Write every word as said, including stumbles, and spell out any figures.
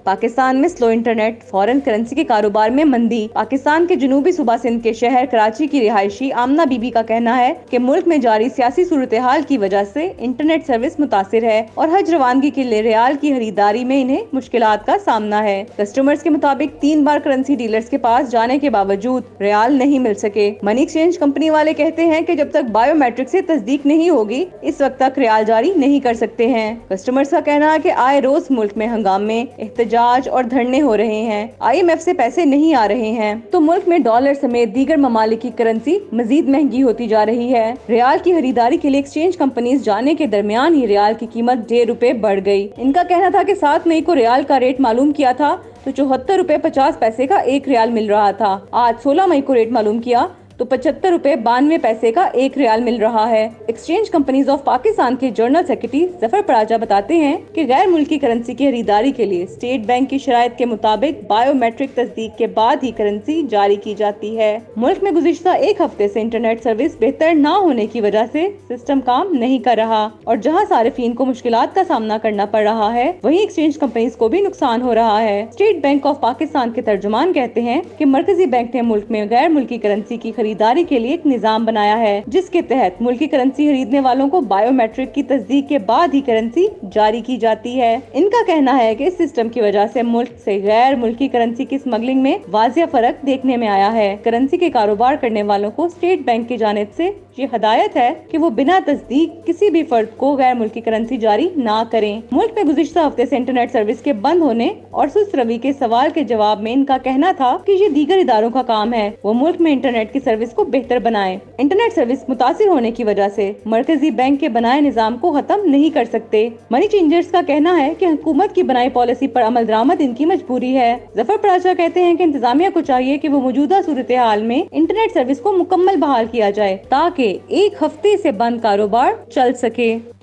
पाकिस्तान में slow internet, foreign currency के कारोबार में मंदी। पाकिस्तान के जनूबी सूबा सिंध के शहर कराची की रिहायशी आमना बीबी का कहना है कि मुल्क में जारी सियासी सूरत हाल की वजह से इंटरनेट सर्विस मुतासिर है और हज रवानगी के लिए रियाल की खरीदारी में इन्हें मुश्किलात का सामना है। कस्टमर्स के मुताबिक तीन बार करेंसी डीलर्स के पास जाने के बावजूद रियाल नहीं मिल सके। मनी एक्सचेंज कंपनी वाले कहते हैं कि जब तक बायोमेट्रिक से तस्दीक नहीं होगी इस वक्त तक रियाल जारी नहीं कर सकते हैं। कस्टमर्स का कहना है कि आए रोज मुल्क में हंगामे, एहतजाज और धरने हो रहे हैं। आई एम एफ से पैसे नहीं आ रहे हैं तो मुल्क में डॉलर समेत दीगर ममालिक की करेंसी मजीद महंगी होती जा रही है। रियाल की खरीदारी के लिए एक्सचेंज कंपनीज जाने के दरमियान ही रियाल की कीमत डेढ़ रुपए बढ़ गई। इनका कहना था कि सात मई को रियाल का रेट मालूम किया था तो चौहत्तर रुपए पचास पैसे का एक रियाल मिल रहा था। आज सोलह मई को रेट मालूम किया तो पचहत्तर रुपए बानवे पैसे का एक रियाल मिल रहा है। एक्सचेंज कंपनीज ऑफ पाकिस्तान के जनरल सेक्रेटरी जफर पराजा बताते हैं कि गैर मुल्की करेंसी की खरीदारी के लिए स्टेट बैंक की शराइत के मुताबिक बायोमेट्रिक तस्दीक के बाद ही करेंसी जारी की जाती है। मुल्क में गुज़िश्ता एक हफ्ते से इंटरनेट सर्विस बेहतर न होने की वजह से सिस्टम काम नहीं कर रहा और जहां सार्फिन को मुश्किलात का सामना करना पड़ रहा है वहीं एक्सचेंज कंपनीज को भी नुकसान हो रहा है। स्टेट बैंक ऑफ पाकिस्तान के तर्जुमान कहते हैं कि मरकजी बैंक ने मुल्क में गैर मुल्की करेंसी की खरीदारी के लिए एक निजाम बनाया है जिसके तहत मुल्की करेंसी खरीदने वालों को बायोमेट्रिक की तस्दीक के बाद ही करेंसी जारी की जाती है। इनका कहना है कि इस सिस्टम की वजह से मुल्क से गैर मुल्की करेंसी की स्मगलिंग में वाजिया फर्क देखने में आया है। करेंसी के कारोबार करने वालों को स्टेट बैंक की जानिब से ये हदायत है कि वो बिना तस्दीक किसी भी फर्द को गैर मुल्की करेंसी जारी ना करें। मुल्क में गुज़िश्ता हफ्ते से इंटरनेट सर्विस के बंद होने और सुस्त रवि के सवाल के जवाब में इनका कहना था कि ये दीगर इदारों का काम है वो मुल्क में इंटरनेट की सर्विस को बेहतर बनाए। इंटरनेट सर्विस मुतासिर होने की वजह से मरकजी बैंक के बनाए निजाम को खत्म नहीं कर सकते। मनी चेंजर्स का कहना है कि हुकूमत की बनाई पॉलिसी पर अमल दरामद इनकी मजबूरी है। जफर पराजा कहते हैं कि इंतजामिया को चाहिए कि वो मौजूदा सूरत हाल में इंटरनेट सर्विस को मुकम्मल बहाल किया जाए ताकि एक हफ्ते से बंद कारोबार चल सके।